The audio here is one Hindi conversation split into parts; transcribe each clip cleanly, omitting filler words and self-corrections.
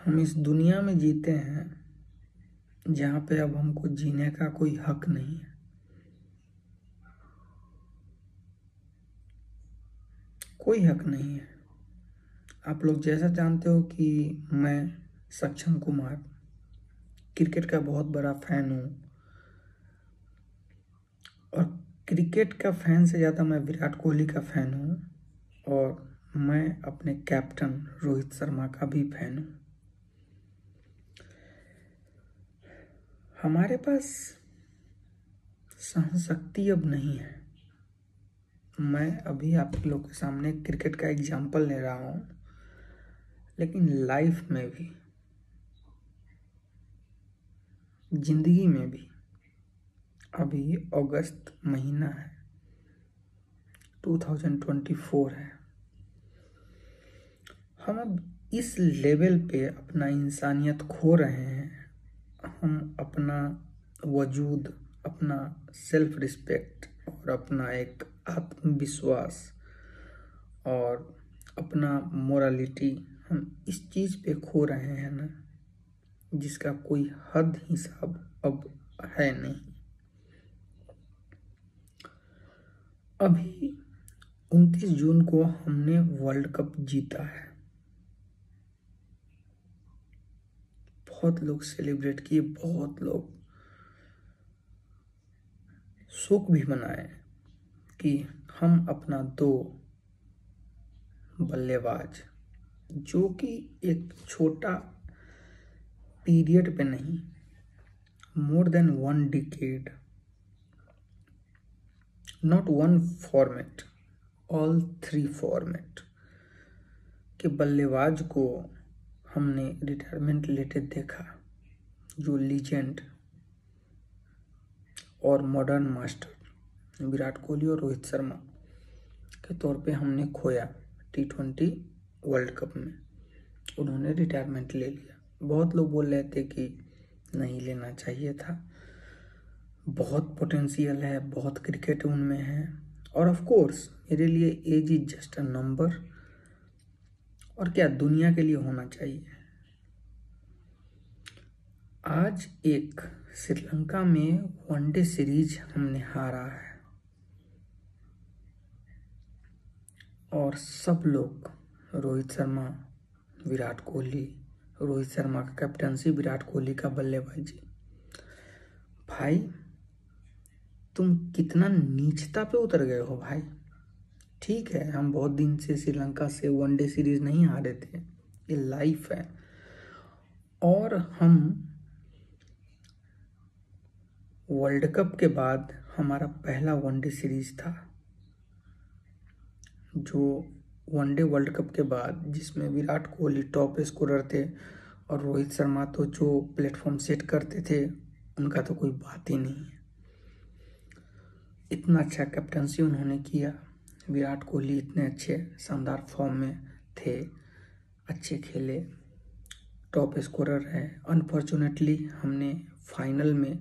हम इस दुनिया में जीते हैं जहाँ पे अब हमको जीने का कोई हक नहीं है। कोई हक नहीं है। आप लोग जैसा जानते हो कि मैं सक्षम कुमार क्रिकेट का बहुत बड़ा फैन हूँ, और क्रिकेट का फैन से ज़्यादा मैं विराट कोहली का फैन हूँ, और मैं अपने कैप्टन रोहित शर्मा का भी फैन हूँ। हमारे पास सहन शक्ति अब नहीं है। मैं अभी आप लोग के सामने क्रिकेट का एग्जाम्पल ले रहा हूँ, लेकिन लाइफ में भी, जिंदगी में भी अभी अगस्त महीना है, 2024 है। हम अब इस लेवल पे अपना इंसानियत खो रहे हैं। हम अपना वजूद, अपना सेल्फ रिस्पेक्ट और अपना एक आत्मविश्वास और अपना मोरालिटी, हम इस चीज़ पे खो रहे हैं ना, जिसका कोई हद हिसाब अब है नहीं। अभी 29 जून को हमने वर्ल्ड कप जीता है। बहुत लोग सेलिब्रेट किए, बहुत लोग शोक भी मनाए कि हम अपना दो बल्लेबाज, जो कि एक छोटा पीरियड पे नहीं, more than 1 decade, not 1 format, all 3 format के बल्लेबाज को हमने रिटायरमेंट लेते देखा, जो लीजेंड और मॉडर्न मास्टर विराट कोहली और रोहित शर्मा के तौर पे हमने खोया। T20 वर्ल्ड कप में उन्होंने रिटायरमेंट ले लिया। बहुत लोग बोल रहे थे कि नहीं लेना चाहिए था, बहुत पोटेंशियल है, बहुत क्रिकेट उनमें है, और ऑफ कोर्स मेरे लिए age is just a number, और क्या दुनिया के लिए होना चाहिए। आज एक श्रीलंका में वनडे सीरीज हमने हारा है, और सब लोग रोहित शर्मा, विराट कोहली, रोहित शर्मा का कैप्टनसी, विराट कोहली का बल्लेबाजी। भाई तुम कितना नीचता पे उतर गए हो भाई। ठीक है, हम बहुत दिन से श्रीलंका से वनडे सीरीज नहीं हारे थे, ये लाइफ है। और हम वर्ल्ड कप के बाद हमारा पहला वनडे सीरीज था, जो वनडे वर्ल्ड कप के बाद, जिसमें विराट कोहली टॉप स्कोरर थे और रोहित शर्मा तो जो प्लेटफॉर्म सेट करते थे उनका तो कोई बात ही नहीं है। इतना अच्छा कैप्टनसी उन्होंने किया, विराट कोहली इतने अच्छे शानदार फॉर्म में थे, अच्छे खेले, टॉप स्कोरर है। अनफॉर्चुनेटली हमने फाइनल में,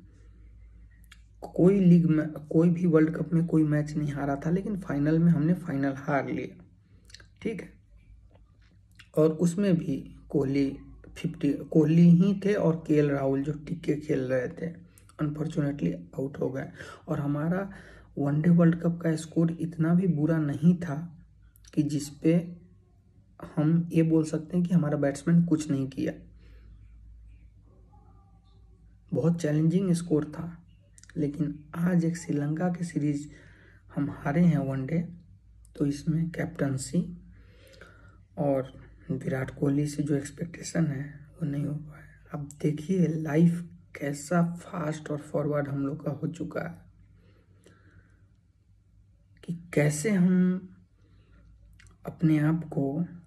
कोई लीग में, कोई भी वर्ल्ड कप में कोई मैच नहीं हारा था, लेकिन फाइनल में हमने फाइनल हार लिया। ठीक है, और उसमें भी कोहली ही थे और KL राहुल जो टिके खेल रहे थे, अनफॉर्चुनेटली आउट हो गए। और हमारा वनडे वर्ल्ड कप का स्कोर इतना भी बुरा नहीं था कि जिसपे हम ये बोल सकते हैं कि हमारा बैट्समैन कुछ नहीं किया। बहुत चैलेंजिंग स्कोर था, लेकिन आज एक श्रीलंका की सीरीज हम हारे हैं वनडे, तो इसमें कैप्टनसी और विराट कोहली से जो एक्सपेक्टेशन है वो नहीं हो पाया। अब देखिए लाइफ कैसा फास्ट और फॉरवर्ड हम लोग का हो चुका है, कि कैसे हम अपने आप को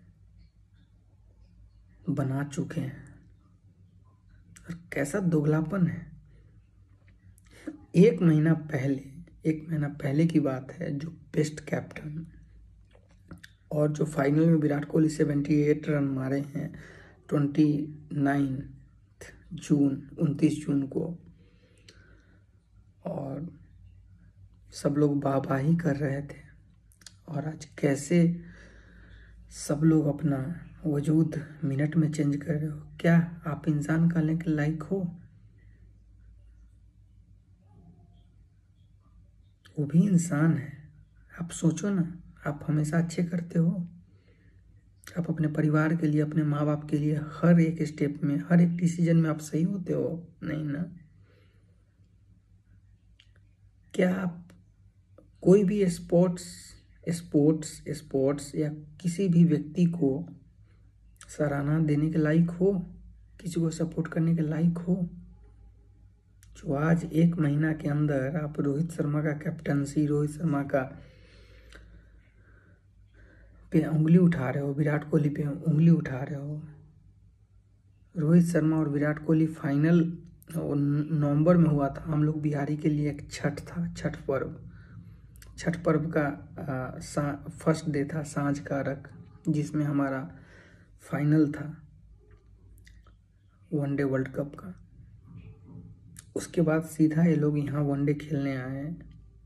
बना चुके हैं, और कैसा दोगलापन है। एक महीना पहले की बात है, जो बेस्ट कैप्टन और जो फाइनल में विराट कोहली 78 रन मारे हैं 29 जून को, और सब लोग वाहवाही कर रहे थे, और आज कैसे सब लोग अपना वजूद मिनट में चेंज कर रहे हो। क्या आप इंसान कहने के लायक हो? वो भी इंसान है। आप सोचो ना, आप हमेशा अच्छे करते हो? आप अपने परिवार के लिए, अपने माँ बाप के लिए हर एक स्टेप में, हर एक डिसीजन में आप सही होते हो? नहीं ना। क्या आप कोई भी स्पोर्ट्स या किसी भी व्यक्ति को सराहना देने के लायक हो? किसी को सपोर्ट करने के लायक हो? जो आज 1 महीना के अंदर आप रोहित शर्मा का कैप्टनसी, रोहित शर्मा का पे उंगली उठा रहे हो, विराट कोहली पे उंगली उठा रहे हो। रोहित शर्मा और विराट कोहली फाइनल नवंबर में हुआ था। हम लोग बिहारी के लिए एक छठ था, छठ पर्व का फर्स्ट डे था, सांझ का अर्घ, जिसमें हमारा फाइनल था वनडे वर्ल्ड कप का। उसके बाद सीधा ये लोग यहाँ वनडे खेलने आए हैं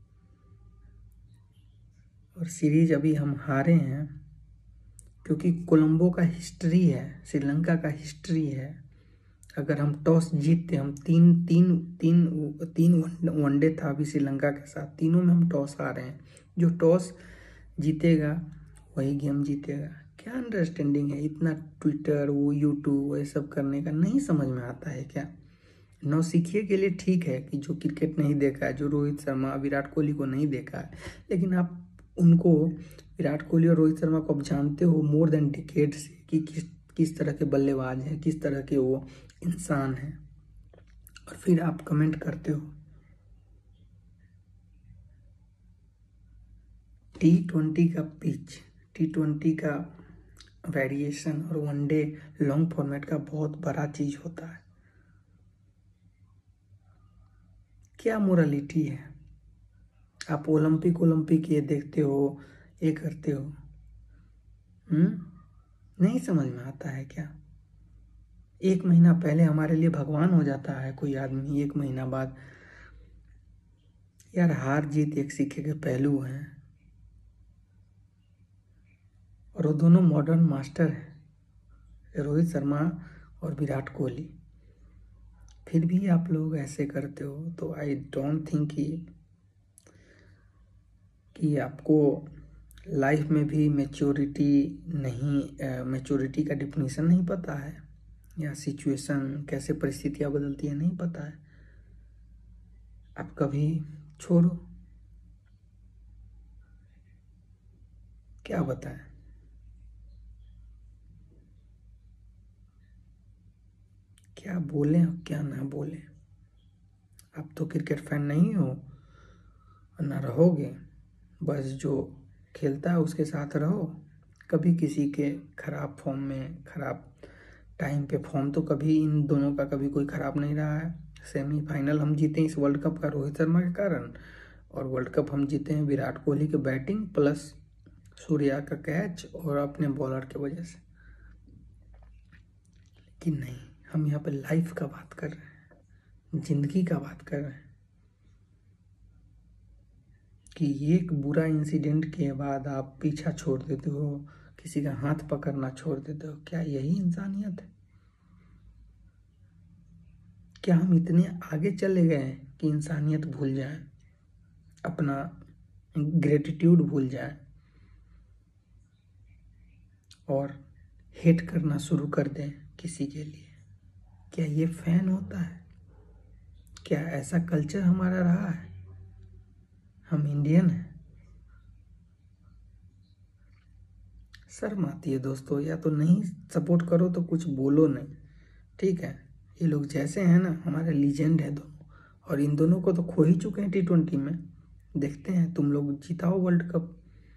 और सीरीज अभी हम हारे हैं, क्योंकि कोलंबो का हिस्ट्री है, श्रीलंका का हिस्ट्री है। अगर हम टॉस जीतते, हम तीन वनडे था अभी श्रीलंका के साथ, तीनों में हम टॉस हारे हैं। जो टॉस जीतेगा वही गेम जीतेगा। क्या अंडरस्टैंडिंग है? इतना ट्विटर, वो यूट्यूब, ये सब करने का नहीं समझ में आता है क्या? नौसिखिए के लिए ठीक है कि जो क्रिकेट नहीं देखा है, जो रोहित शर्मा, विराट कोहली को नहीं देखा है, लेकिन आप उनको, विराट कोहली और रोहित शर्मा को आप जानते हो मोर देन डिकेड से कि किस तरह के बल्लेबाज हैं, किस तरह के वो इंसान हैं, और फिर आप कमेंट करते हो। T20 का पिच, T20 का वेरिएशन और वनडे लॉन्ग फॉर्मेट का बहुत बड़ा चीज होता है। क्या मोरालिटी है? आप ओलंपिक ये देखते हो, ये करते हो, नहीं समझ में आता है क्या? 1 महीना पहले हमारे लिए भगवान हो जाता है कोई आदमी, 1 महीना बाद। यार, हार जीत एक सिक्के के पहलू हैं, और वो दोनों मॉडर्न मास्टर हैं, रोहित शर्मा और विराट कोहली। फिर भी आप लोग ऐसे करते हो, तो आई डोंट थिंक कि आपको लाइफ में भी मैच्योरिटी का डिफिनीशन नहीं पता है, या सिचुएशन कैसे परिस्थितियां बदलती है नहीं पता है। आप कभी छोड़ो, क्या बताएं, क्या बोलें और क्या ना बोलें। आप तो क्रिकेट फैन नहीं हो और ना रहोगे, बस जो खेलता है उसके साथ रहो। कभी किसी के खराब फॉर्म में, खराब टाइम पे फॉर्म तो कभी इन दोनों का कभी कोई खराब नहीं रहा है। सेमीफाइनल हम जीते इस वर्ल्ड कप का रोहित शर्मा के कारण, और वर्ल्ड कप हम जीते हैं विराट कोहली के बैटिंग प्लस सूर्या का कैच और अपने बॉलर की वजह से। कि नहीं, हम यहाँ पे लाइफ का बात कर रहे हैं, जिंदगी का बात कर रहे हैं, कि एक बुरा इंसिडेंट के बाद आप पीछा छोड़ देते हो, किसी का हाथ पकड़ना छोड़ देते हो। क्या यही इंसानियत है? क्या हम इतने आगे चले गए हैं कि इंसानियत भूल जाए, अपना ग्रेटिट्यूड भूल जाए और हेट करना शुरू कर दें किसी के लिए? क्या ये फैन होता है? क्या ऐसा कल्चर हमारा रहा है? हम इंडियन हैं। शर्म आती है दोस्तों, या तो नहीं सपोर्ट करो तो कुछ बोलो नहीं, ठीक है? ये लोग जैसे हैं ना, हमारे लीजेंड है दोनों, और इन दोनों को तो खो ही चुके हैं T20 में। देखते हैं, तुम लोग जिताओ वर्ल्ड कप।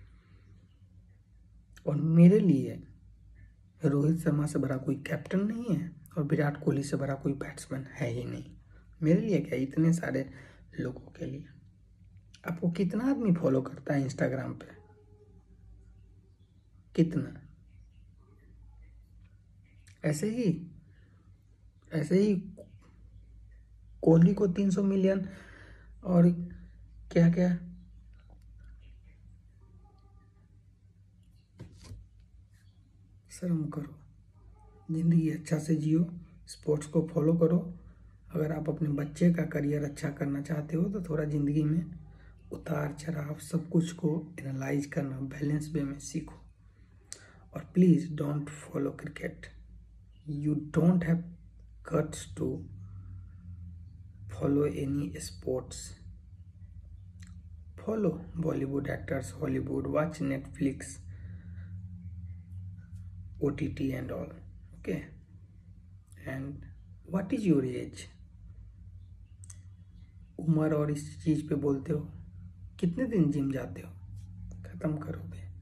और मेरे लिए रोहित शर्मा से बड़ा कोई कैप्टन नहीं है, और विराट कोहली से बड़ा कोई बैट्समैन है ही नहीं। मेरे लिए क्या, इतने सारे लोगों के लिए। आपको कितना आदमी फॉलो करता है इंस्टाग्राम पे? कितना? ऐसे ही कोहली को 300 मिलियन, और क्या क्या शर्म करो, ज़िंदगी अच्छा से जियो, स्पोर्ट्स को फॉलो करो। अगर आप अपने बच्चे का करियर अच्छा करना चाहते हो तो थोड़ा ज़िंदगी में उतार चढ़ाव सब कुछ को एनालाइज करना बैलेंस वे में सीखो। और please don't follow cricket, you don't have guts to follow any sports. Follow Bollywood actors, Hollywood, watch Netflix, OTT and all. Okay. And what is your age? उम्र और इस चीज़ पे बोलते हो, कितने दिन जिम जाते हो? ख़त्म करो बे।